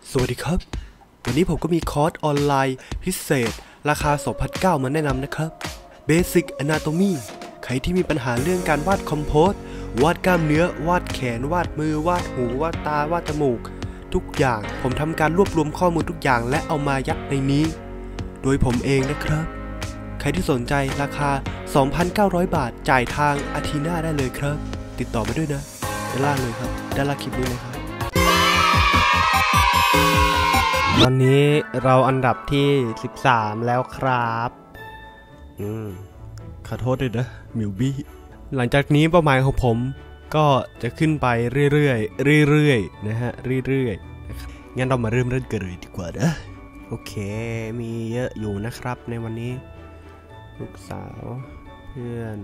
สวัสดีครับวันนี้ผมก็มีคอร์สออนไลน์พิเศษราคา 2,900 มาแนะนำนะครับ Basic Anatomy ใครที่มีปัญหาเรื่องการวาดคอมโพสวาดกล้ามเนื้อวาดแขนวาดมือวาดหูวาดตาวาดจมูกทุกอย่างผมทำการรวบรวมข้อมูลทุกอย่างและเอามายัดในนี้โดยผมเองนะครับใครที่สนใจราคา 2,900 บาทจ่ายทางอาทีน่าได้เลยครับติดต่อมาด้วยนะด้านล่างเลยครับด้านล่างคลิปนี้เลยครับตอนนี้เราอันดับที่13แล้วครับขอโทษด้วยนะมิวบี้หลังจากนี้เป้าหมายของผมก็จะขึ้นไปเรื่อยๆนะฮะเรื่อยๆนะครับงั้นเรามาเริ่มกันเลยดีกว่านะโอเคมีเยอะอยู่นะครับในวันนี้ลูกสาวเพื่อน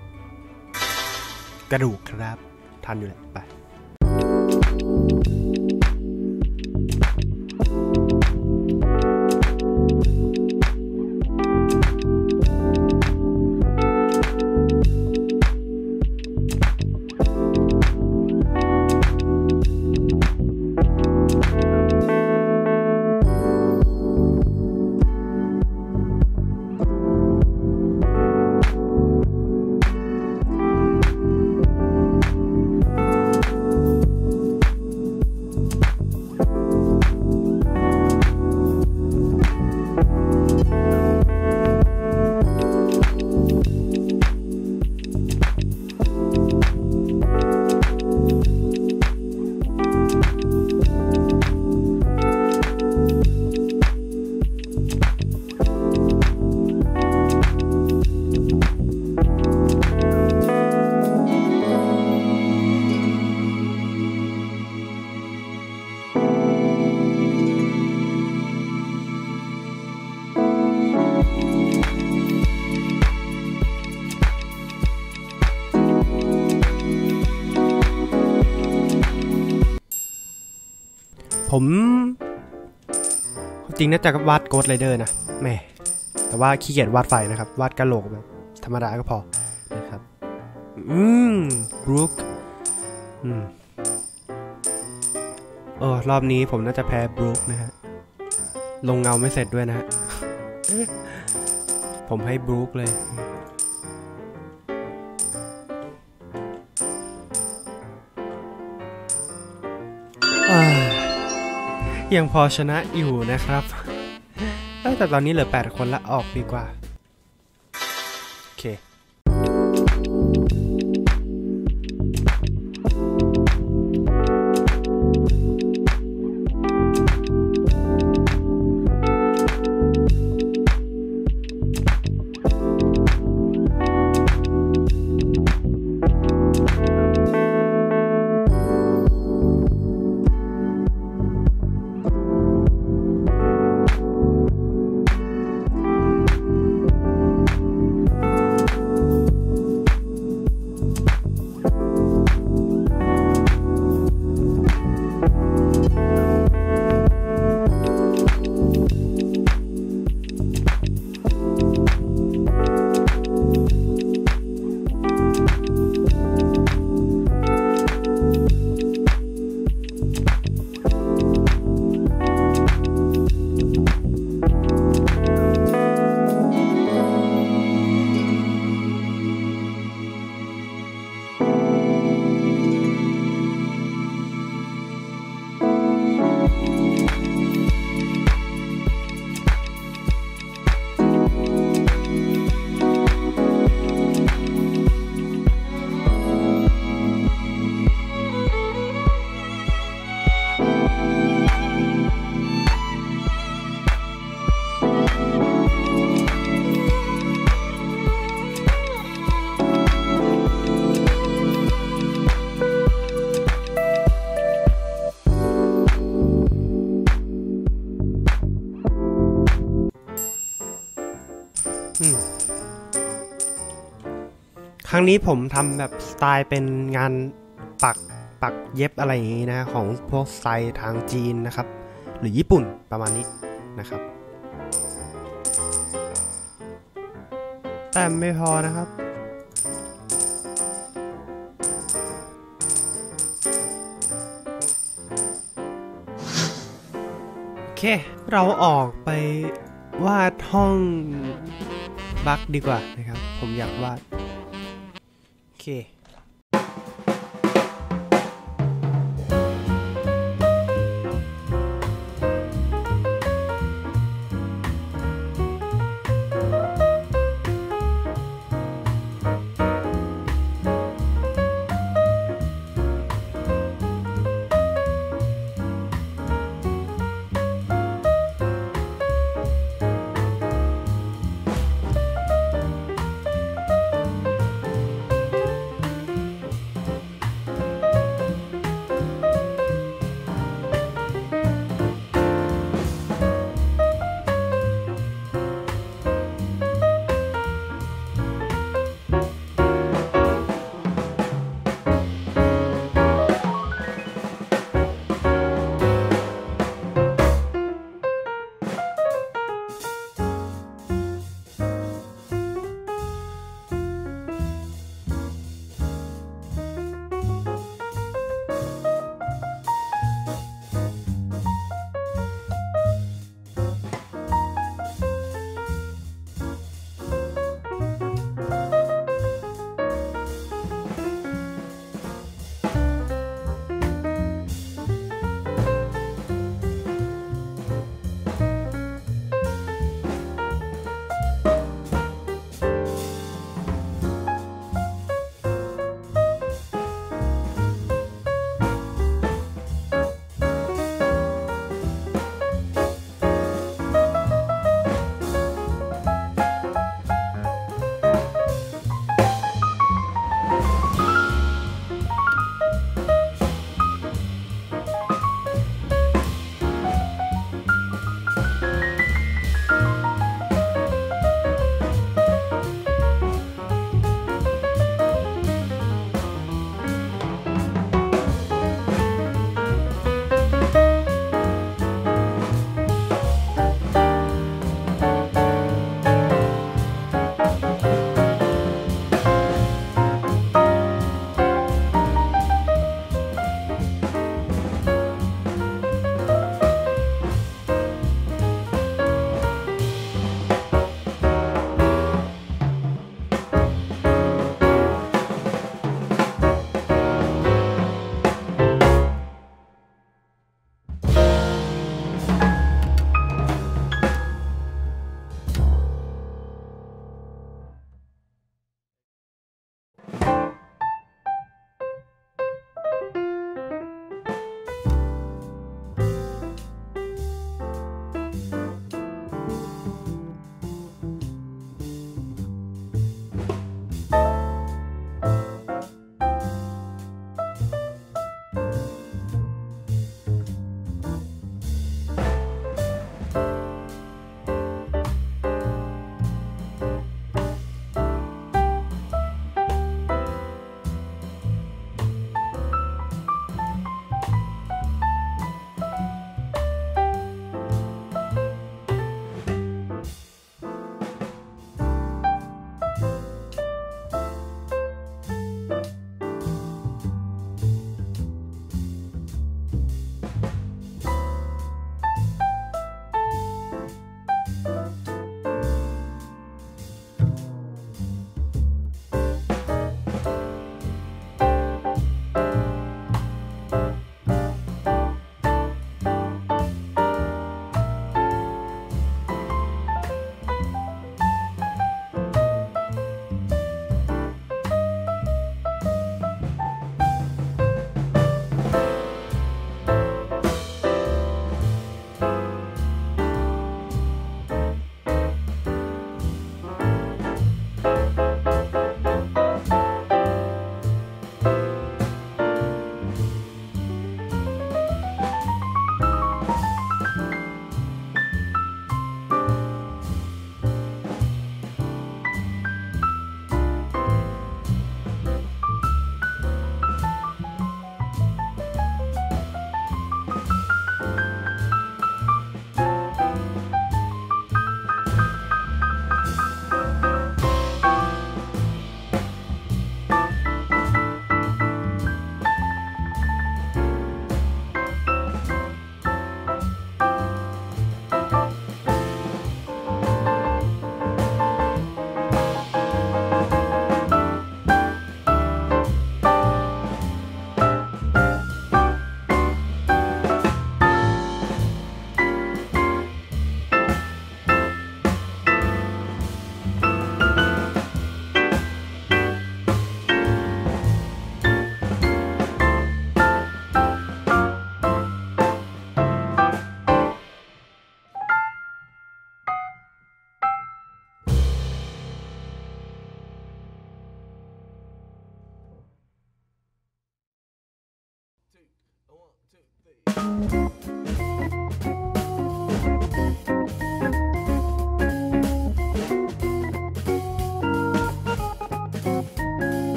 กระดูกครับทันอยู่แหละไปผมจริงน่าจะวาดโกสต์ไรเดอร์นะแม่แต่ว่าขี้เกียจวาดไฟนะครับวาดกะโหลกแบบธรรมดาก็พอนะครับบรูครอบนี้ผมน่าจะแพ้บรูคนะฮะลงเงาไม่เสร็จด้วยนะฮะ ผมให้บรูคเลยยังพอชนะอยู่นะครับแต่ตอนนี้เหลือ8คนละออกดีกว่าโอเคครั้งนี้ผมทำแบบสไตล์เป็นงานปักเย็บอะไรอย่างนี้นะของพวกสไตล์ทางจีนนะครับหรือญี่ปุ่นประมาณนี้นะครับแต่ไม่พอนะครับ โเคเราออกไปวาดห้องบักดีกว่านะครับผมอยากวาดโอเค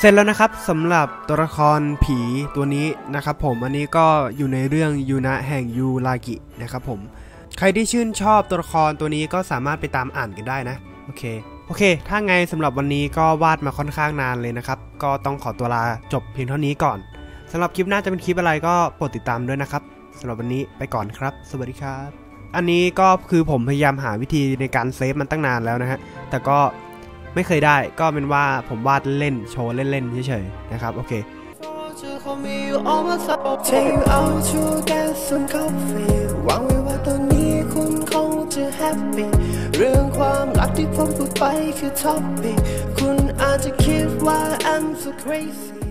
เสร็จแล้วนะครับสำหรับตัวละครผีตัวนี้นะครับผมอันนี้ก็อยู่ในเรื่องยูนะแห่งยูรากินะครับผมใครที่ชื่นชอบตัวละครตัวนี้ก็สามารถไปตามอ่านกันได้นะโอเคถ้าไงสำหรับวันนี้ก็วาดมาค่อนข้างนานเลยนะครับก็ต้องขอตัวลาจบเพียงเท่านี้ก่อนสำหรับคลิปหน้าจะเป็นคลิปอะไรก็โปรดติดตามด้วยนะครับสำหรับวันนี้ไปก่อนครับสวัสดีครับอันนี้ก็คือผมพยายามหาวิธีในการเซฟมันตั้งนานแล้วนะฮะแต่ก็ไม่เคยได้ก็เป็นว่าผมวาดเล่นโชว์เล่นๆเฉยๆนะครับโอเคTake you out to get some coffee หวังไว้ว่าตอนนี้คุณคงจะแฮปปี้เรื่องความรักที่ผมพูดไปคือท็อปปิ้งคุณอาจจะคิดว่า I'm so crazy